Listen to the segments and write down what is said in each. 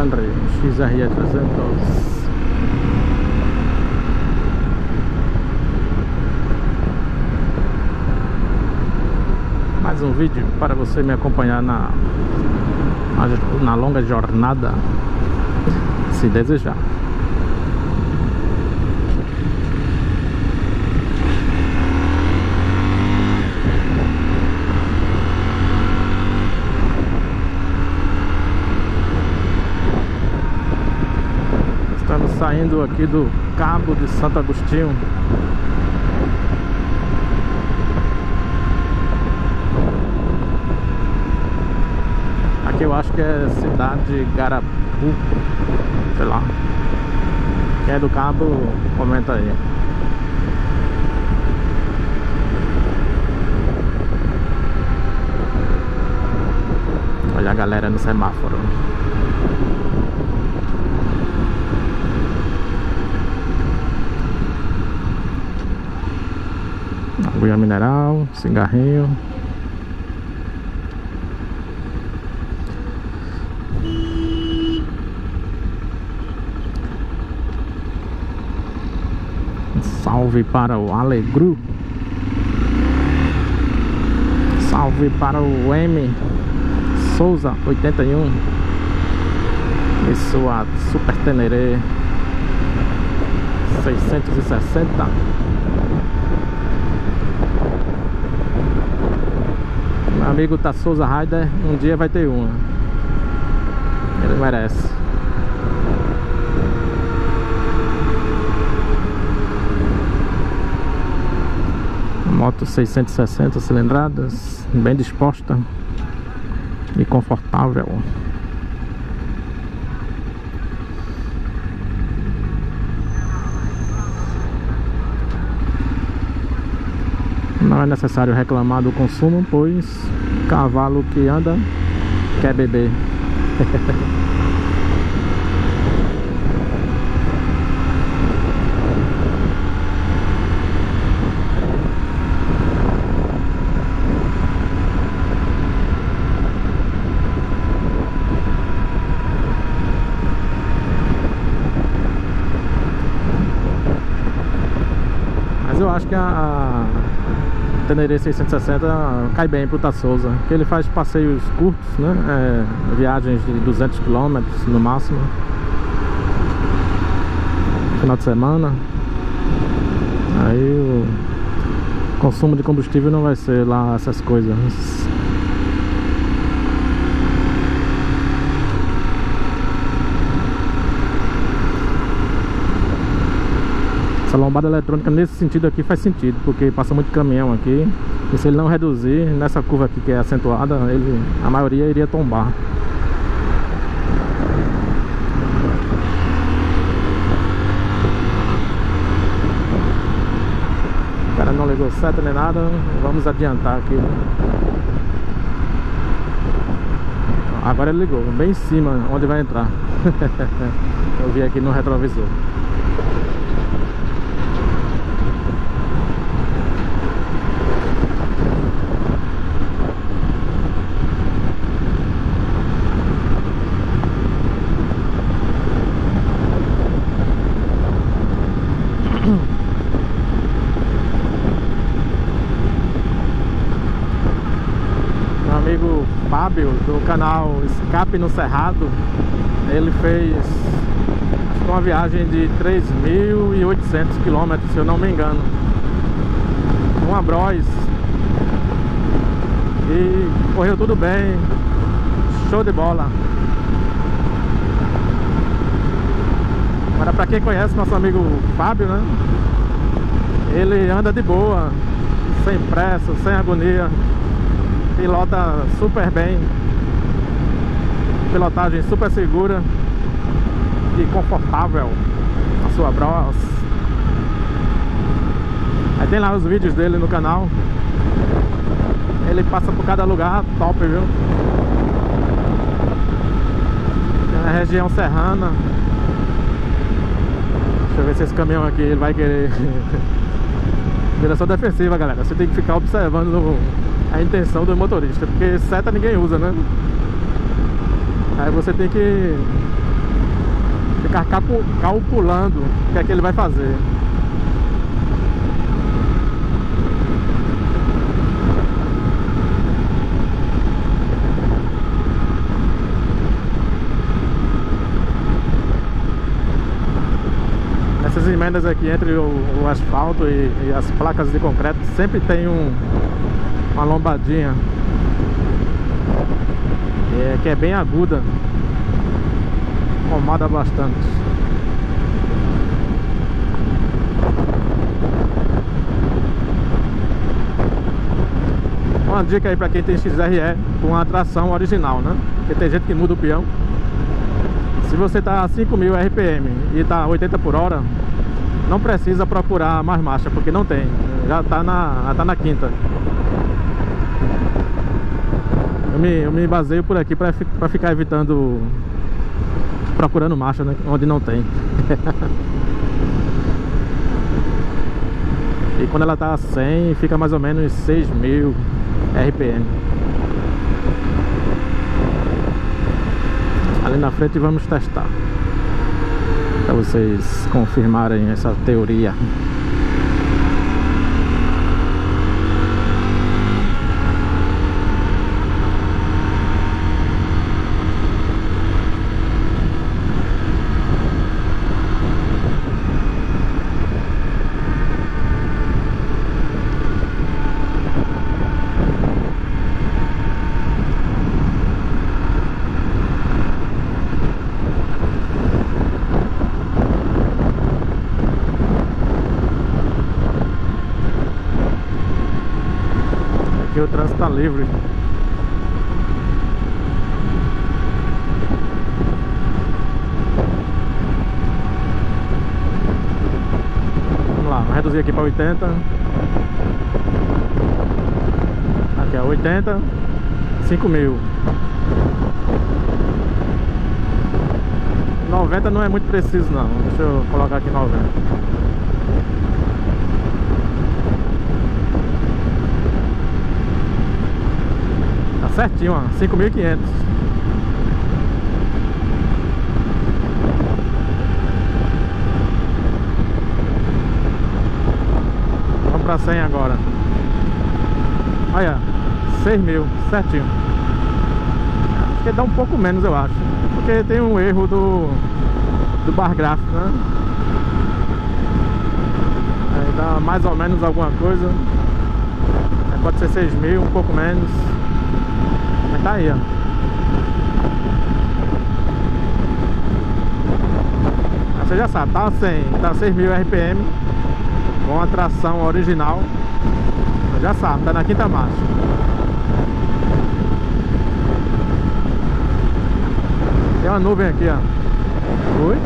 Alexandre XRE 300. Mais um vídeo para você me acompanhar na longa jornada, se desejar. Estamos saindo aqui do Cabo de Santo Agostinho. Aqui eu acho que é cidade Garapu, sei lá. Quem é do Cabo, comenta aí. Olha a galera no semáforo. Água mineral, cigarrinho. Salve para o Alegru. Salve para o M Souza 81 e sua Super Teneré 660. Meu amigo tá Souza Raider, um dia vai ter uma. Ele merece. Moto 660 cilindradas, bem disposta e confortável. Não é necessário reclamar do consumo, pois cavalo que anda quer beber. Mas eu acho que a Teneré 660 cai bem pro Souza, que ele faz passeios curtos, né? Viagens de 200 km no máximo, final de semana. Aí o consumo de combustível não vai ser lá essas coisas. Essa lombada eletrônica nesse sentido aqui faz sentido, porque passa muito caminhão aqui. E se ele não reduzir nessa curva aqui que é acentuada, a maioria iria tombar. O cara não ligou seta nem nada. Vamos adiantar aqui. Agora ele ligou, bem em cima, onde vai entrar. Eu vi aqui no retrovisor. Meu amigo Fábio do canal Escape no Cerrado, ele fez uma viagem de 3.800 km, se eu não me engano, uma Bros, e correu tudo bem, show de bola. Agora, pra quem conhece nosso amigo Fábio, né, ele anda de boa, sem pressa, sem agonia, pilota super bem, pilotagem super segura e confortável a sua Bros. Aí tem lá os vídeos dele no canal. Ele passa por cada lugar top, viu? Tem a região serrana. Deixa eu ver se esse caminhão aqui ele vai querer. Direção defensiva, galera. Você tem que ficar observando a intenção do motorista, porque seta ninguém usa, né? Aí você tem que ficar calculando o que é que ele vai fazer. Essas emendas aqui entre o asfalto e as placas de concreto sempre tem uma lombadinha que é bem aguda, incomoda bastante. Uma dica aí pra quem tem XRE com a tração original, né? Porque tem gente que muda o peão. Se você tá a 5.000 RPM e tá 80 por hora, não precisa procurar mais marcha, porque não tem. Já tá na quinta. Eu me baseio por aqui pra ficar evitando, procurando marcha, né, onde não tem. E quando ela tá a 100, fica mais ou menos 6.000 RPM. Ali na frente vamos testar, para vocês confirmarem essa teoria. Aqui o trânsito tá livre. Vamos lá, vamos reduzir aqui para 80. Aqui é 80, 5.000. 90 não é muito preciso não. Deixa eu colocar aqui 90. Certinho, ó, 5.500. Vamos pra 100 agora. Olha, 6.000, certinho. Acho que dá um pouco menos, eu acho, porque tem um erro do bar gráfico, né? Aí dá mais ou menos alguma coisa. Aí pode ser 6.000, um pouco menos. Mas tá aí, ó. Você já sabe, tá 100, tá 6.000 RPM com a tração original. Você já sabe, tá na quinta marcha. Tem uma nuvem aqui, ó. Oi?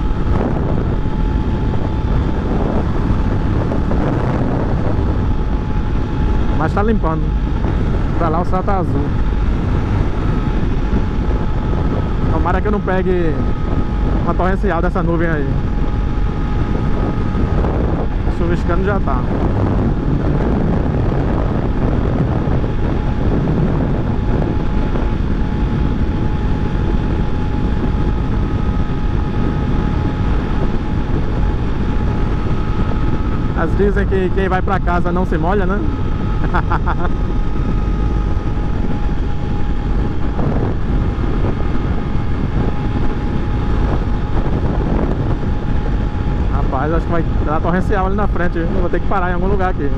Mas tá limpando. Pra lá o céu tá azul. Tomara que eu não pegue uma torrencial dessa nuvem aí. Chuviscando já tá. As dizem que quem vai pra casa não se molha, né? Rapaz, acho que vai dar torrencial ali na frente. Eu vou ter que parar em algum lugar aqui.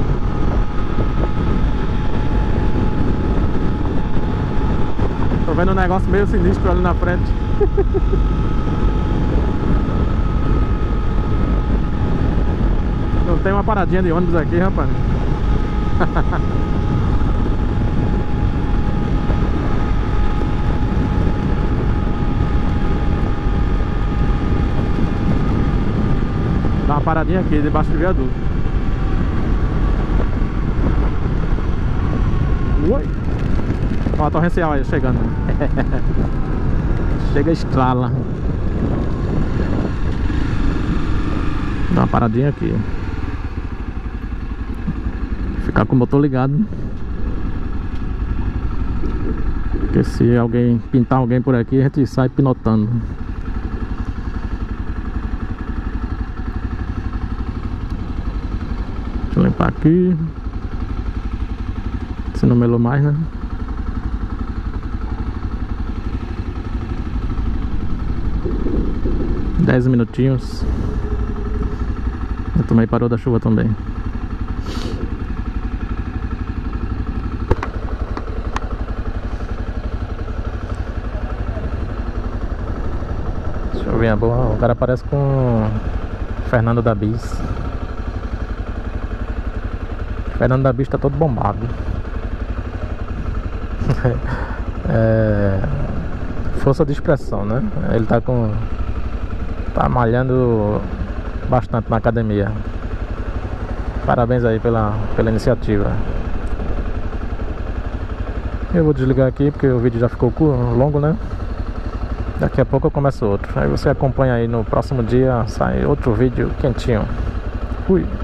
Tô vendo um negócio meio sinistro ali na frente. Não tem uma paradinha de ônibus aqui, rapaz. Dá uma paradinha aqui debaixo do viaduto. Oi! Ó a torrencial aí chegando. Chega a estrala. Dá uma paradinha aqui. Ficar com o motor ligado. Porque se alguém pintar alguém por aqui, a gente sai pinotando. Tampar aqui. Se não melou mais, né? Dez minutinhos. Eu também parou da chuva também. Chuvinha boa. O cara parece com Fernando da Bis. Fernando da Bis tá todo bombado. Força de expressão, né? Ele tá malhando bastante na academia. Parabéns aí pela iniciativa. Eu vou desligar aqui porque o vídeo já ficou longo, né? Daqui a pouco eu começo outro. Aí você acompanha aí, no próximo dia sai outro vídeo quentinho. Fui!